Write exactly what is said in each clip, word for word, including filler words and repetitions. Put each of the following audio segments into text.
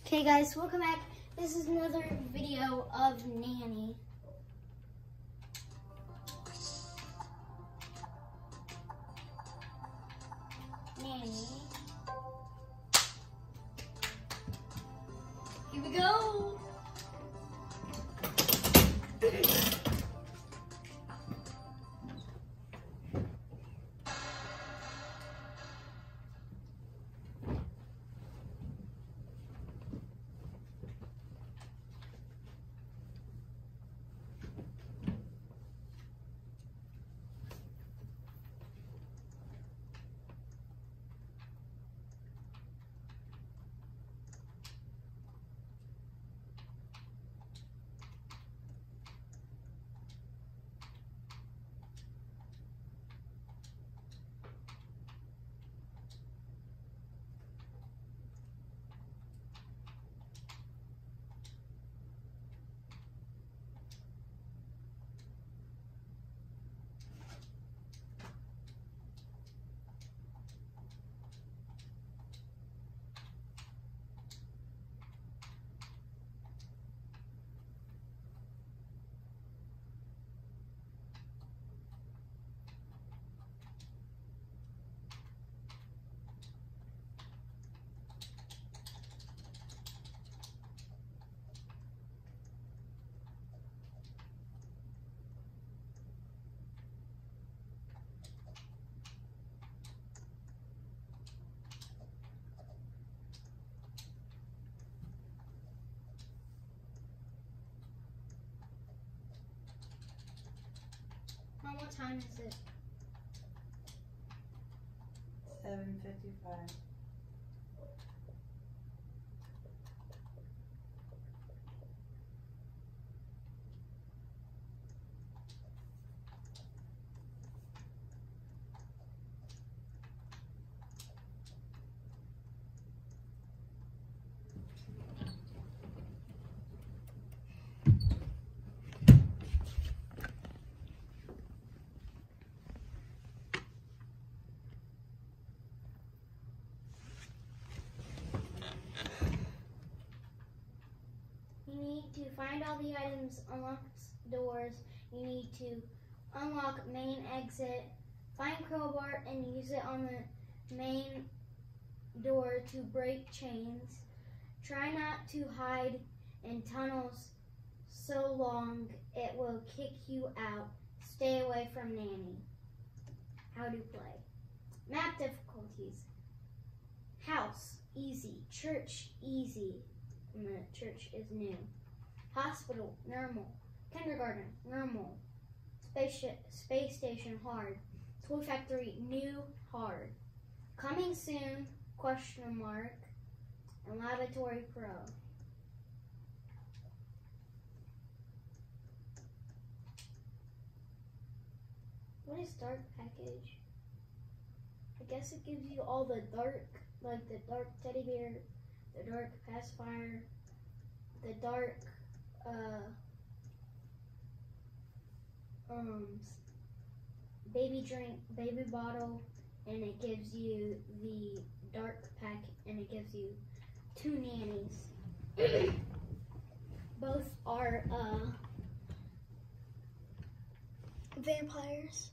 Okay guys, welcome back. This is another video of Nanny. Nanny. Here we go. Mom, what time is it? seven fifty-five. You need to find all the items, unlock doors. You need to unlock main exit, find crowbar and use it on the main door to break chains. Try not to hide in tunnels so long it will kick you out. Stay away from Nanny. How to play. Map difficulties. House, easy. Church, easy. And the church is new. Hospital, normal. Kindergarten, normal. Space, space station, hard. Toy factory, new, hard. Coming soon, question mark. And laboratory pro. What is dark package? I guess it gives you all the dark, like the dark teddy bear, the dark pacifier, the dark uh, um, baby drink, baby bottle, and it gives you the dark pack, and it gives you two nannies. Both are uh, vampires.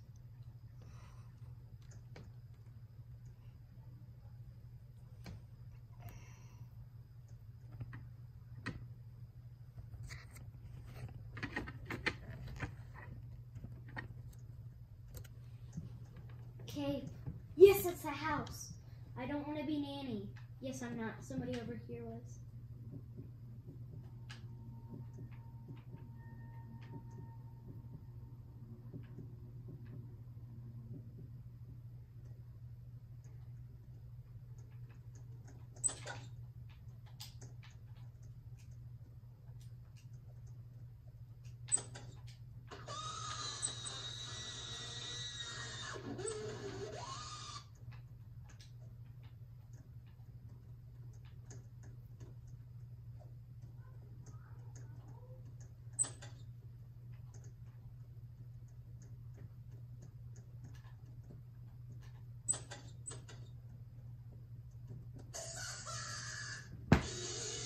Okay. Yes, it's a house. I don't want to be Nanny. Yes, I'm not. Somebody over here was.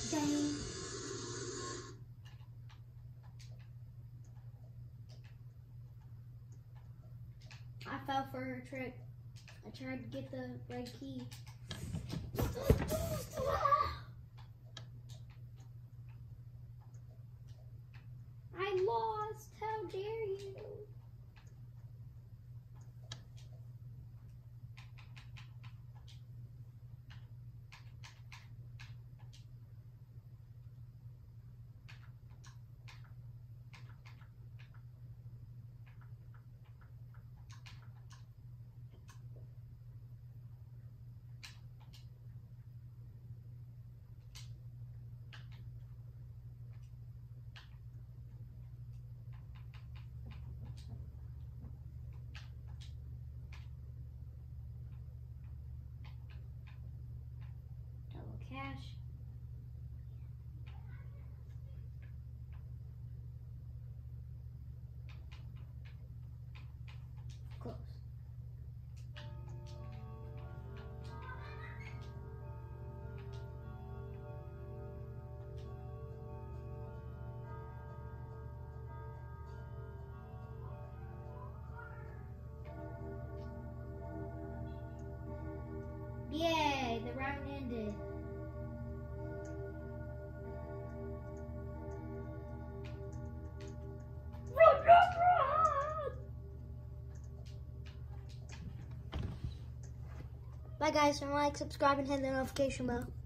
Dang. I fell for her trick. I tried to get the red key. I lost. How dare you? Double cash. Close. Yay, the round ended. Bye guys, don't like, subscribe, and hit the notification bell.